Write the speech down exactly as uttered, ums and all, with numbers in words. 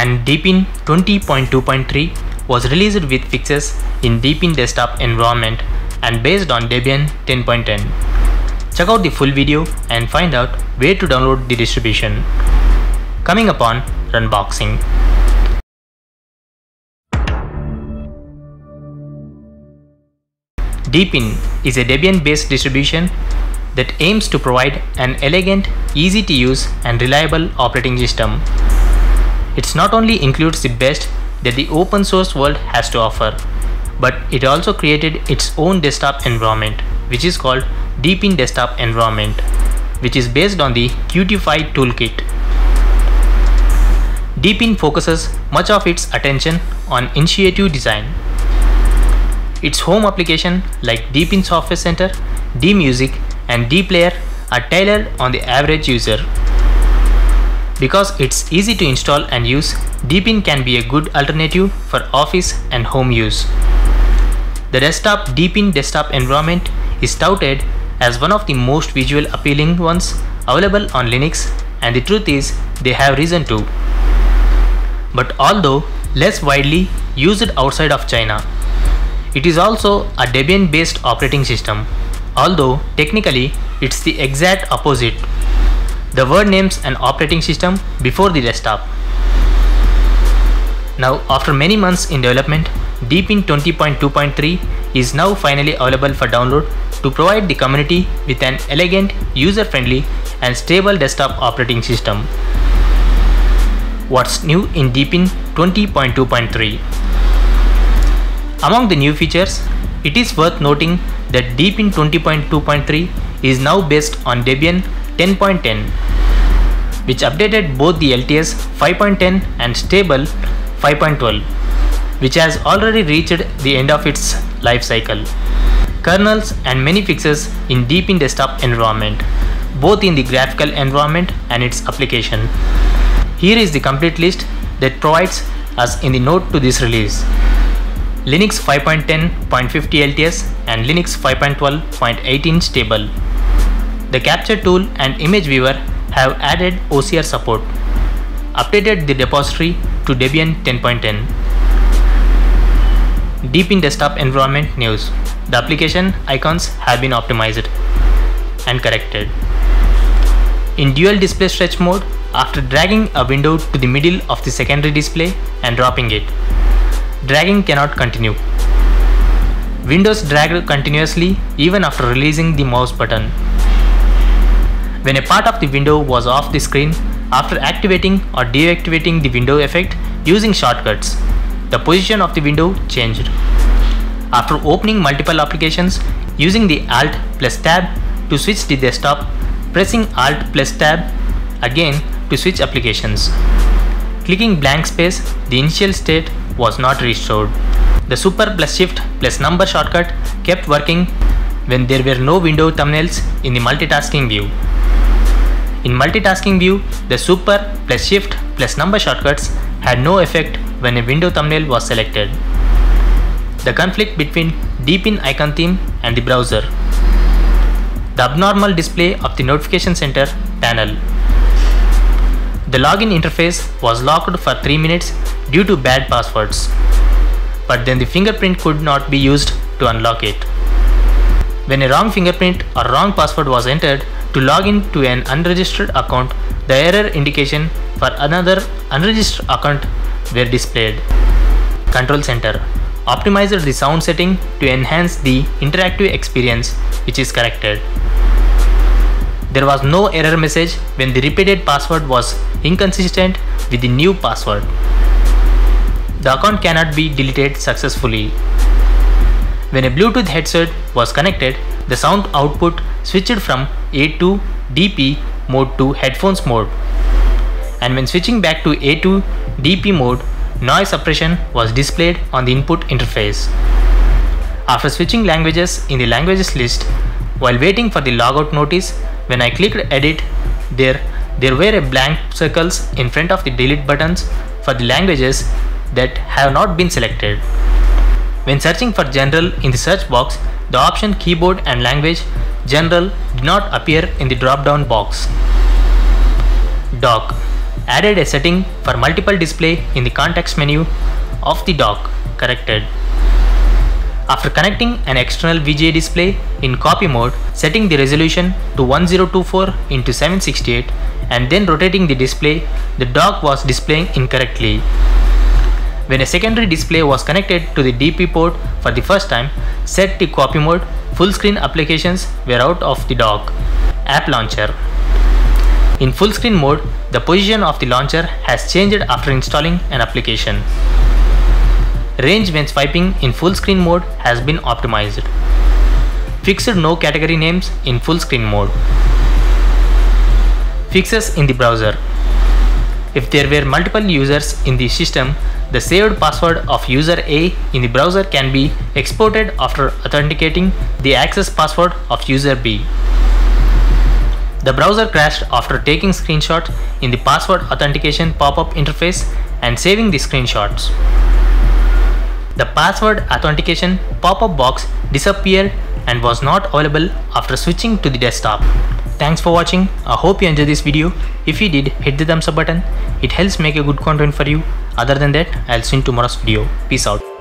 and DEEPIN twenty point two point three was released with fixes in DEEPIN desktop environment and based on Debian ten point ten. Check out the full video and find out where to download the distribution. Coming upon unboxing. DEEPIN is a Debian-based distribution that aims to provide an elegant, easy-to-use and reliable operating system. It not only includes the best that the open source world has to offer, but it also created its own desktop environment, which is called DEEPIN Desktop Environment, which is based on the Qtify toolkit. DEEPIN focuses much of its attention on intuitive design. Its home application like DEEPIN Software Center, dMusic and dPlayer are tailored on the average user. Because it's easy to install and use, DEEPIN can be a good alternative for office and home use. The desktop DEEPIN desktop environment is touted as one of the most visual appealing ones available on Linux, and the truth is they have reason to. But although less widely used outside of China, it is also a Debian based operating system, although technically it's the exact opposite. The word names an operating system before the desktop. Now, after many months in development, DEEPIN twenty point two point three is now finally available for download to provide the community with an elegant, user-friendly and stable desktop operating system. What's new in DEEPIN twenty point two point three? Among the new features, it is worth noting that DEEPIN twenty point two point three is now based on Debian ten point ten, which updated both the L T S five point ten and stable five point twelve, which has already reached the end of its life cycle. Kernels and many fixes in DEEPIN desktop environment, both in the graphical environment and its application. Here is the complete list that provides us in the note to this release. Linux five point ten point fifty L T S and Linux five point twelve point eighteen stable. The capture tool and image viewer have added O C R support. Updated the repository to Debian ten point ten. DEEPIN desktop environment news. The application icons have been optimized and corrected. In dual display stretch mode, after dragging a window to the middle of the secondary display and dropping it, dragging cannot continue. Windows dragged continuously even after releasing the mouse button. When a part of the window was off the screen, after activating or deactivating the window effect using shortcuts, the position of the window changed. After opening multiple applications using the Alt plus Tab to switch the desktop, pressing Alt plus Tab again to switch applications. Clicking blank space, the initial state was not restored. The Super plus Shift plus Number shortcut kept working when there were no window thumbnails in the multitasking view. In multitasking view, the Super plus Shift plus Number shortcuts had no effect when a window thumbnail was selected. The conflict between DEEPIN icon theme and the browser. The abnormal display of the notification center panel. The login interface was locked for three minutes due to bad passwords, but then the fingerprint could not be used to unlock it. When a wrong fingerprint or wrong password was entered to log in to an unregistered account, the error indication for another unregistered account were displayed. Control Center optimized the sound setting to enhance the interactive experience, which is corrected. There was no error message when the repeated password was inconsistent with the new password. The account cannot be deleted successfully. When a Bluetooth headset was connected, the sound output switched from A two D P mode to headphones mode. And when switching back to A two D P mode, noise suppression was displayed on the input interface. After switching languages in the languages list, while waiting for the logout notice, when I clicked edit, there, there were a blank circles in front of the delete buttons for the languages that have not been selected. When searching for general in the search box, the option keyboard and language general did not appear in the drop down box. Dock. Added a setting for multiple display in the context menu of the dock. Corrected. After connecting an external V G A display in copy mode, setting the resolution to one thousand twenty-four by seven sixty-eight and then rotating the display, the dock was displaying incorrectly. When a secondary display was connected to the D P port for the first time, set to copy mode, full screen applications were out of the dock. App Launcher. In full screen mode, the position of the launcher has changed after installing an application. Range when swiping in full screen mode has been optimized. Fixed no category names in full screen mode. Fixes in the browser. If there were multiple users in the system, the saved password of user A in the browser can be exported after authenticating the access password of user B. The browser crashed after taking screenshots in the password authentication pop-up interface and saving the screenshots. The password authentication pop-up box disappeared and was not available after switching to the desktop. Thanks for watching. I hope you enjoyed this video. If you did, hit the thumbs up button. It helps make a good content for you. Other than that, I'll see you in tomorrow's video. Peace out.